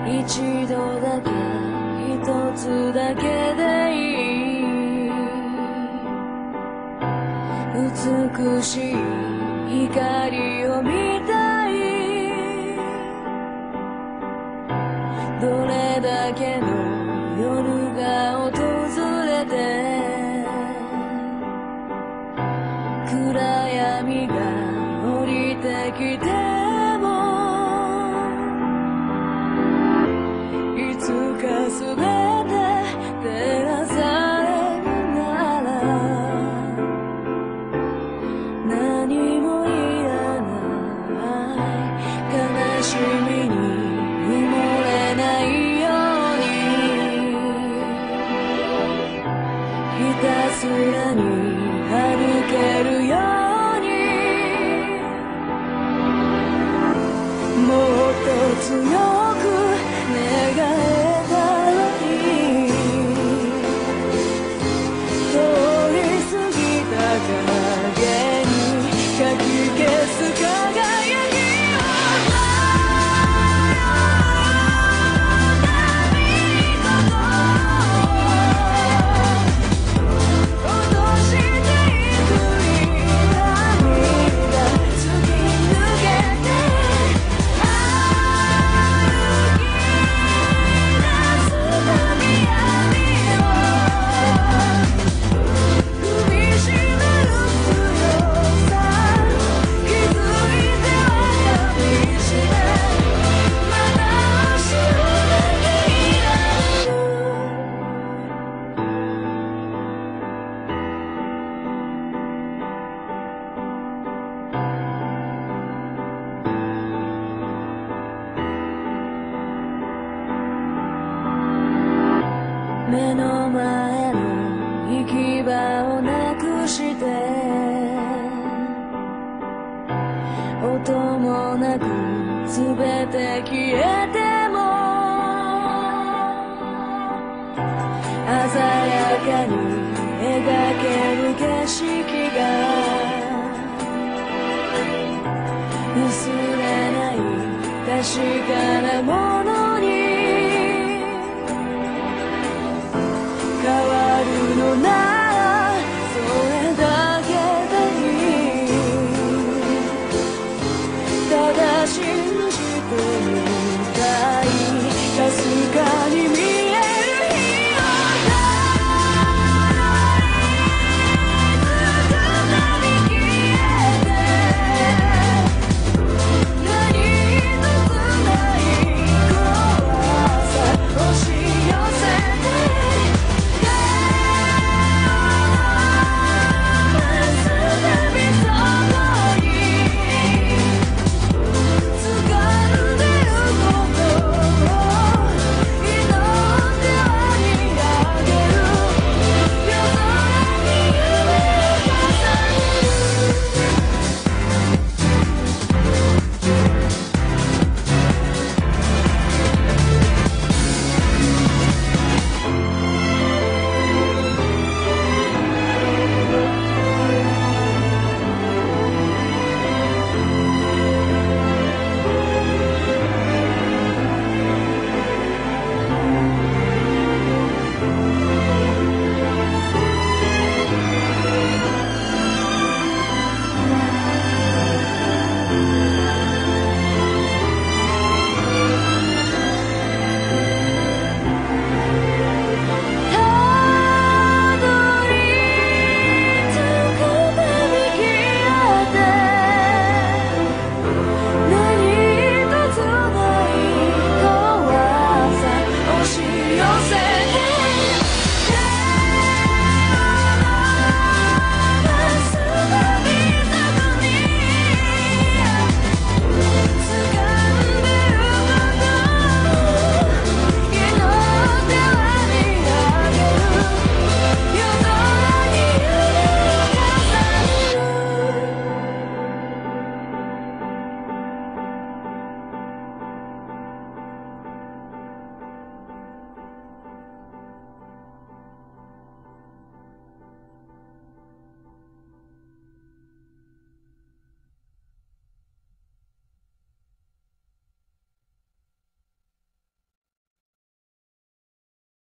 一度だけ一つだけでいい美しい光を見たいどれだけの夜が訪れて暗闇が降りてきてもいつかすべて照らされるなら何も嫌な悲しみに埋もれないようにひたすらに歩けるようにもっと強く願えたらいい通り過ぎた影にかき消す輝き目の前の行き場をなくして音もなく全て消えても鮮やかに描ける景色が薄れない確かな